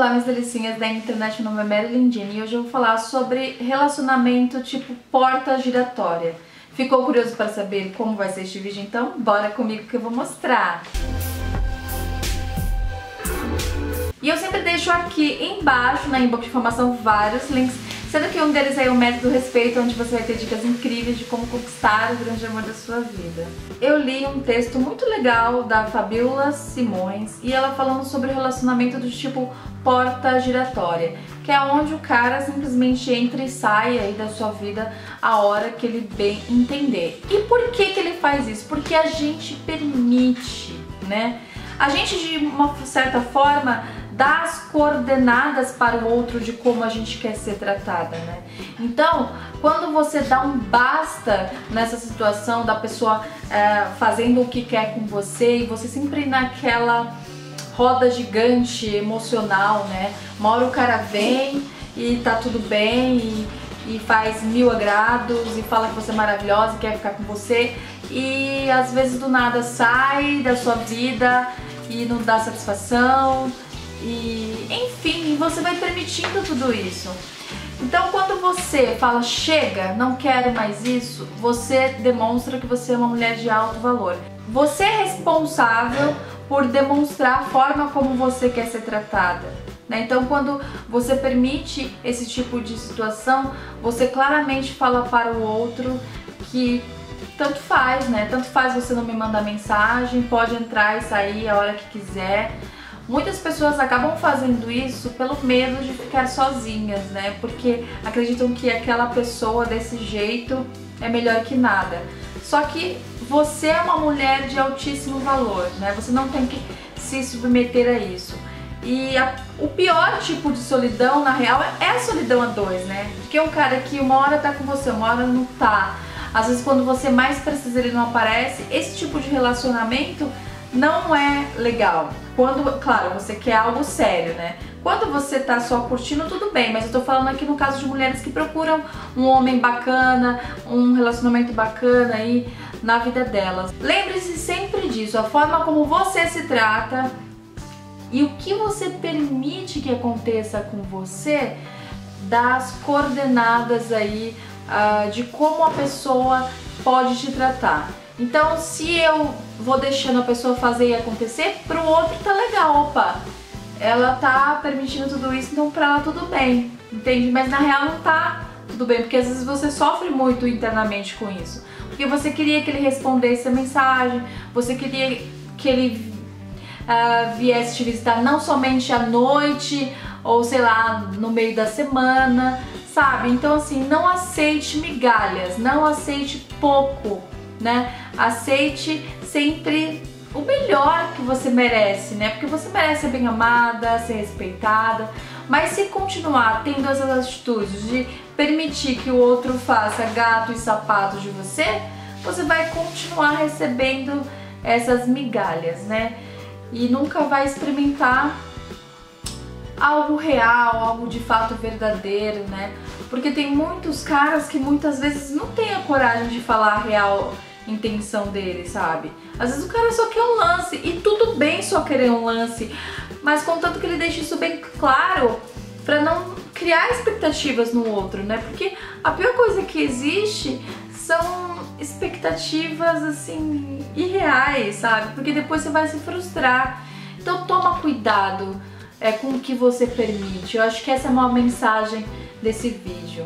Olá, minhas delicinhas da internet, meu nome é Marilyn Jean e hoje eu vou falar sobre relacionamento tipo porta giratória. Ficou curioso para saber como vai ser este vídeo? Então bora comigo que eu vou mostrar! E eu sempre deixo aqui embaixo na inbox de informação vários links, sendo que um deles é o Método Respeito, onde você vai ter dicas incríveis de como conquistar o grande amor da sua vida. Eu li um texto muito legal da Fabiola Simões e ela falando sobre o relacionamento do tipo porta giratória, que é onde o cara simplesmente entra e sai aí da sua vida a hora que ele bem entender. E por que ele faz isso? Porque a gente permite, né? A gente, de uma certa forma, dá as coordenadas para o outro de como a gente quer ser tratada, né? Então, quando você dá um basta nessa situação da pessoa fazendo o que quer com você e você sempre naquela roda gigante emocional, né? Uma hora o cara vem e tá tudo bem e faz 1000 agrados e fala que você é maravilhosa e quer ficar com você e às vezes do nada sai da sua vida e não dá satisfação e enfim, você vai permitindo tudo isso. Então quando você fala chega, não quero mais isso, você demonstra que você é uma mulher de alto valor. Você é responsável por demonstrar a forma como você quer ser tratada, né? Então quando você permite esse tipo de situação, você claramente fala para o outro que tanto faz, né? Tanto faz você não me mandar mensagem, pode entrar e sair a hora que quiser. Muitas pessoas acabam fazendo isso pelo medo de ficar sozinhas, né? Porque acreditam que aquela pessoa desse jeito é melhor que nada. Só que você é uma mulher de altíssimo valor, né? Você não tem que se submeter a isso. E o pior tipo de solidão, na real, é a solidão a dois, né? Porque é um cara que uma hora tá com você, uma hora não tá. Às vezes quando você mais precisa ele não aparece. Esse tipo de relacionamento não é legal. Quando, claro, você quer algo sério, né? Quando você tá só curtindo, tudo bem, mas eu tô falando aqui no caso de mulheres que procuram um homem bacana, um relacionamento bacana aí na vida delas. Lembre-se sempre disso, a forma como você se trata e o que você permite que aconteça com você dá as coordenadas aí de como a pessoa pode te tratar. Então, se eu vou deixando a pessoa fazer e acontecer, pro outro tá legal, opa, ela tá permitindo tudo isso, então pra ela tudo bem, entende? Mas na real não tá tudo bem, porque às vezes você sofre muito internamente com isso. Porque você queria que ele respondesse a mensagem, você queria que ele viesse te visitar não somente à noite, ou sei lá, no meio da semana, sabe? Então assim, não aceite migalhas, não aceite pouco, né? Aceite sempre o melhor que você merece, né? Porque você merece ser bem amada, ser respeitada, mas se continuar tendo essas atitudes de permitir que o outro faça gato e sapato de você, você vai continuar recebendo essas migalhas, né? E nunca vai experimentar algo real, algo de fato verdadeiro, né? Porque tem muitos caras que muitas vezes não têm a coragem de falar a real intenção dele, sabe? Às vezes o cara só quer um lance e tudo bem só querer um lance, mas contanto que ele deixe isso bem claro pra não criar expectativas no outro, né? Porque a pior coisa que existe são expectativas assim irreais, sabe? Porque depois você vai se frustrar. Então toma cuidado com o que você permite. Eu acho que essa é uma mensagem desse vídeo.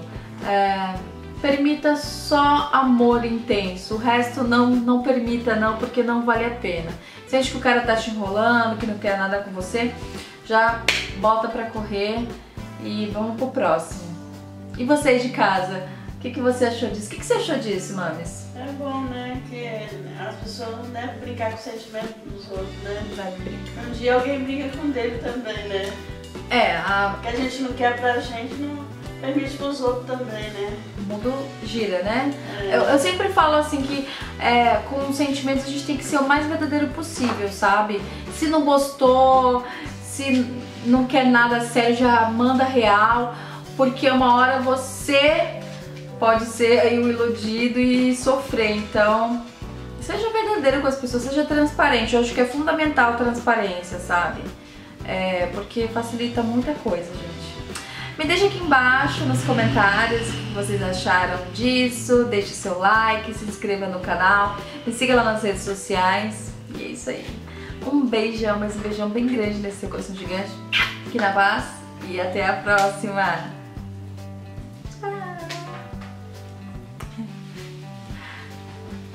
Permita só amor intenso, o resto não permita não, porque não vale a pena. Se acha que o cara tá te enrolando, que não quer nada com você, já bota pra correr e vamos pro próximo. E vocês de casa, o que você achou disso? O que você achou disso, mames? É bom, né, que as pessoas não devem brincar com o sentimento dos outros, né? Deve brincar. Um dia alguém briga com o dele também, né? O que a gente não quer pra gente, não permite pros outros também, né? O mundo gira, né? Eu sempre falo assim que com sentimentos a gente tem que ser o mais verdadeiro possível, sabe? Se não gostou, se não quer nada sério, já manda real, porque uma hora você pode ser aí o iludido e sofrer. Então, seja verdadeiro com as pessoas, seja transparente. Eu acho que é fundamental a transparência, sabe? porque facilita muita coisa, gente. Me deixa aqui embaixo nos comentários o que vocês acharam disso, deixe seu like, se inscreva no canal, me siga lá nas redes sociais. E é isso aí. Um beijão, mas um beijão bem grande nesse seu coração gigante. Aqui na paz e até a próxima!